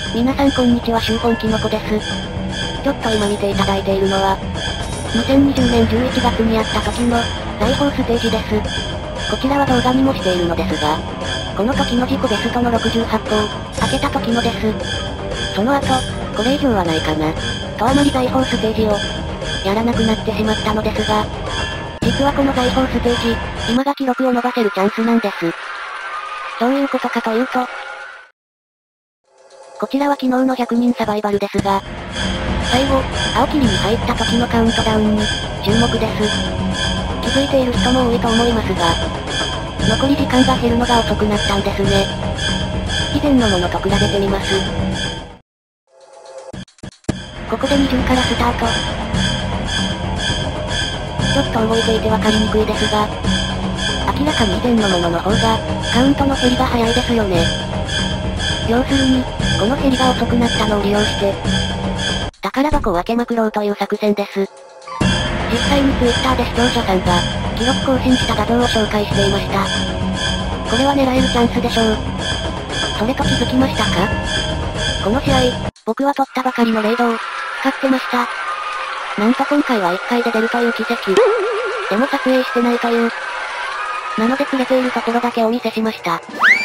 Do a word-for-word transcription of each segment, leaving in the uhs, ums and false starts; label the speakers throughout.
Speaker 1: 皆さんこんにちは、シュウポンキノコです。ちょっと今見ていただいているのは、にせんにじゅうねんじゅういちがつにやった時の、来訪ステージです。こちらは動画にもしているのですが、この時の自己ベストのろくじゅうはちこを、開けた時のです。その後、これ以上はないかな、とあまり来訪ステージを、やらなくなってしまったのですが、実はこの来訪ステージ、今が記録を伸ばせるチャンスなんです。どういうことかというと、こちらは昨日のひゃくにんサバイバルですが、最後、青切りに入った時のカウントダウンに、注目です。気づいている人も多いと思いますが、残り時間が減るのが遅くなったんですね。以前のものと比べてみます。ここでにじゅうからスタート。ちょっと覚えていてわかりにくいですが、明らかに以前のものの方が、カウントの減りが早いですよね。要するに、この減りが遅くなったのを利用して、宝箱を開けまくろうという作戦です。実際に Twitter で視聴者さんが、記録更新した画像を紹介していました。これは狙えるチャンスでしょう。それと気づきましたか？この試合、僕は取ったばかりのレイドを、使ってました。なんと今回はいっかいで出るという奇跡。でも撮影してないという。なので釣れているところだけお見せしました。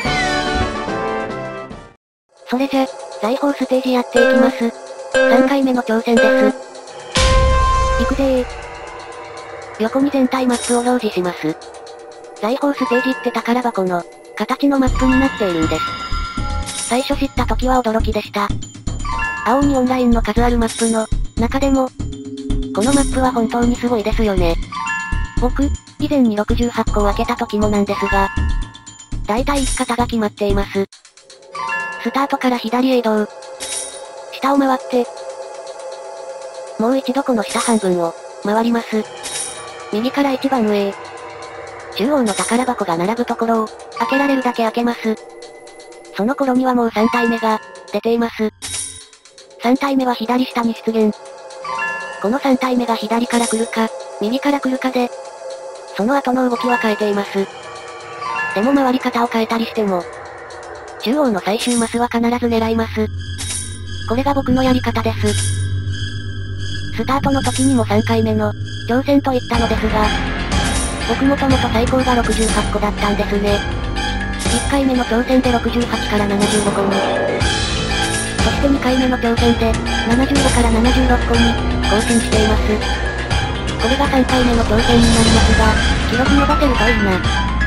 Speaker 1: それじゃ、来訪ステージやっていきます。さんかいめの挑戦です。いくぜー。横に全体マップを表示します。来訪ステージって宝箱の、形のマップになっているんです。最初知った時は驚きでした。青にオンラインの数あるマップの、中でも、このマップは本当にすごいですよね。僕、以前にろくじゅうはちこを開けた時もなんですが、だいたい行き方が決まっています。スタートから左へ移動。下を回って、もう一度この下半分を、回ります。右から一番上へ。中央の宝箱が並ぶところを、開けられるだけ開けます。その頃にはもうさん体目が、出ています。さん体目は左下に出現。このさん体目が左から来るか、右から来るかで、その後の動きは変えています。でも回り方を変えたりしても、中央の最終マスは必ず狙います。これが僕のやり方です。スタートの時にもさんかいめの、挑戦と言ったのですが、僕もともと最高がろくじゅうはちこだったんですね。いっかいめの挑戦でろくじゅうはちからななじゅうごこに。そしてにかいめの挑戦で、ななじゅうごからななじゅうろっこに、更新しています。これがさんかいめの挑戦になりますが、記録伸ばせるといいな。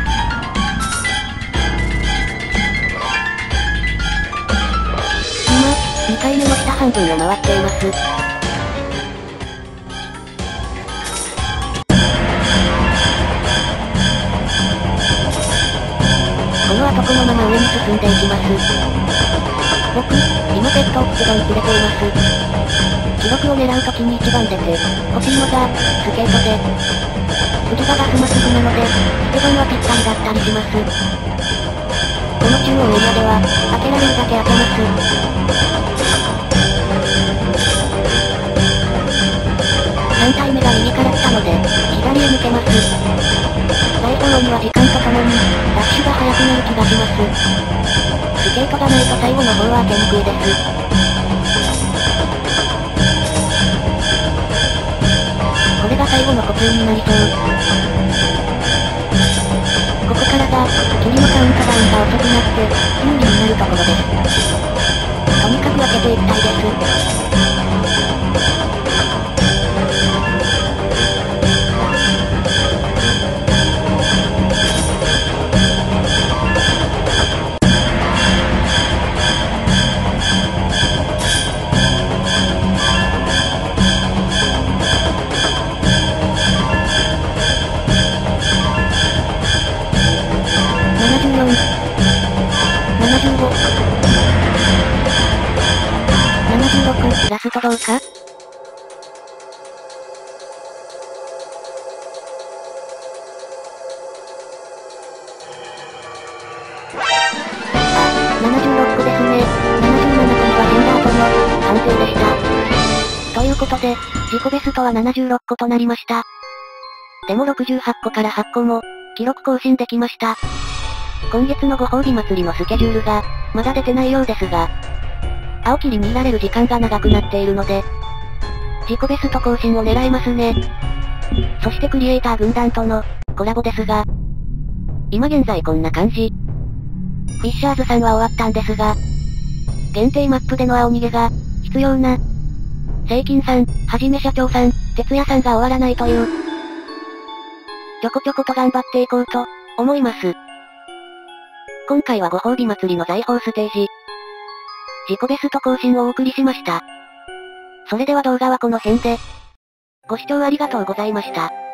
Speaker 1: 今、にかいめの下半分を回っています。この後このまま上に進んでいきます。僕、今ペットオプシドン釣れています。記録を狙う時に一番出て、欲しいのが、スケートで。振り場がスマスグなので、スケドンはぴったりだったりします。この中央エリアでは、開けられるだけ開けます。さん体目が右から来たので、左へ抜けます。来訪には時間とともに、ダッシュが速くなる気がします。スケートがないと最後の方は開けにくいです。これが最後のコツになりそう。ここからが、霧のカウントダウンが遅くなって、有利になるところです。とにかく開けていきたいです。ラストどうか？あ、ななじゅうろっこですね。ななじゅうななこには死んだ後の判定でした。ということで、自己ベストはななじゅうろっことなりました。でもろくじゅうはちこからはちこも、記録更新できました。今月のご褒美祭りのスケジュールが、まだ出てないようですが、 青霧にいられる時間が長くなっているので、自己ベスト更新を狙えますね。そしてクリエイター軍団とのコラボですが、今現在こんな感じ。フィッシャーズさんは終わったんですが、限定マップでの青逃げが必要な、セイキンさん、はじめ社長さん、哲也さんが終わらないという、ちょこちょこと頑張っていこうと思います。今回はご褒美祭りの財宝ステージ、自己ベスト更新をお送りしました。それでは動画はこの辺で。ご視聴ありがとうございました。